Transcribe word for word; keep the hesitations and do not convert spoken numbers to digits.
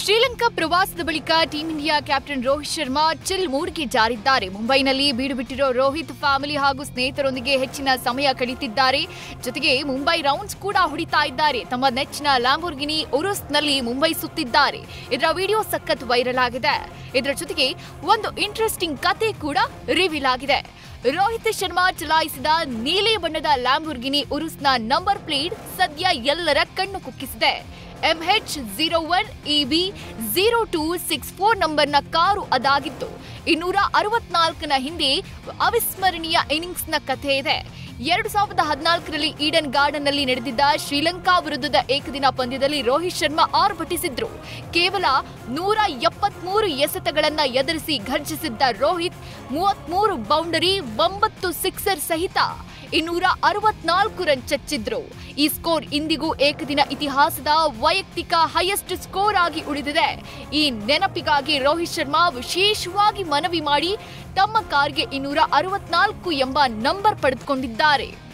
ಶ್ರೀಲಂಕಾ ಪ್ರವಾಸದ ಬಳಿಕ team India captain Rohit Sharma chill ಮೂಡ್ಗೆ ಜಾರಿದ್ದಾರೆ. ಮುಂಬೈನಲ್ಲಿ ಬೀಡು ಬಿಟ್ಟಿರೋ ರೋಹಿತ್ ಫ್ಯಾಮಿಲಿ ಹಾಗೂ ಸ್ನೇಹಿತರೊಂದಿಗೆ ಹೆಚ್ಚಿನ ಸಮಯ ಕಳೆಯುತ್ತಿದ್ದಾರೆ. ಜೊತೆಗೆ ಮುಂಬೈ ರೌಂಡ್ಸ್ ಕೂಡ ಹೊಡಿತಾ ಇದ್ದಾರೆ. ತಮ್ಮ ನೆಚ್ಚಿನ ಲ್ಯಾಂಬೋರ್ಗಿನಿ ಉರುಸ್ನಲ್ಲಿ ಮುಂಬೈ ಸುತ್ತಿದ್ದಾರೆ. ಇದರ ವಿಡಿಯೋ ಸಖತ್ ವೈರಲ್ ಆಗಿದೆ. ಇದರ ಜೊತೆಗೆ ಒಂದು ಇಂಟ್ರೆಸ್ಟಿಂಗ್ ಕತೆ ಕೂಡ ರಿವೀಲ್ ಆಗಿದೆ. ರೋಹಿತ್ ಶರ್ಮಾ ಚಲಾಯಿಸಿದ ನೀಲಿ ಬಣ್ಣದ ಲ್ಯಾಂಬೋರ್ಗಿನಿ ಉರುಸ್ನ ನಂಬರ್ ಪ್ಲೇಟ್ ಸದ್ಯ ಎಲ್ಲರ ಕಣ್ಣು ಕುಕ್ಕಿಸಿದೆ. MH zero one E B zero two six four ನಂಬರ್ನ ಕಾರು ಅದಾಗಿತ್ತು. ಇನ್ನೂರ ಅರವತ್ನಾಲ್ಕನ ಹಿಂದೆ ಅವಿಸ್ಮರಣೀಯ ಇನ್ನಿಂಗ್ಸ್ನ ಕಥೆ ಇದೆ. ಎರಡು ಸಾವಿರದ ಹದಿನಾಲ್ಕರಲ್ಲಿ ಈಡನ್ ಗಾರ್ಡನ್ನಲ್ಲಿ ನಡೆದಿದ್ದ ಶ್ರೀಲಂಕಾ ವಿರುದ್ಧದ ಏಕದಿನ ಪಂದ್ಯದಲ್ಲಿ ರೋಹಿತ್ ಶರ್ಮಾ ಆರ್ಭಟಿಸಿದ್ರು. ಕೇವಲ ನೂರ ಎಪ್ಪತ್ಮೂರು ಎಸೆತಗಳನ್ನ ಎದುರಿಸಿ ಘರ್ಜಿಸಿದ್ದ ರೋಹಿತ್ ಮೂವತ್ಮೂರು ಬೌಂಡರಿ ಒಂಬತ್ತು ಸಿಕ್ಸರ್ ಸಹಿತ ಇನ್ನೂರ ಅರವತ್ನಾಲ್ಕು ರನ್ ಚಚ್ಚಿದ್ರು. ಈ ಸ್ಕೋರ್ ಇಂದಿಗೂ ಏಕದಿನ ಇತಿಹಾಸದ ವೈಯಕ್ತಿಕ ಹೈಯೆಸ್ಟ್ ಸ್ಕೋರ್ ಆಗಿ ಉಳಿದಿದೆ. ಈ ನೆನಪಿಗಾಗಿ ರೋಹಿತ್ ಶರ್ಮಾ ವಿಶೇಷವಾಗಿ ಮನವಿ ಮಾಡಿ ತಮ್ಮ ಕಾರ್ಗೆ ಇನ್ನೂರ ಅರವತ್ನಾಲ್ಕು ಎಂಬ ನಂಬರ್ ಪಡೆದುಕೊಂಡಿದ್ದಾರೆ.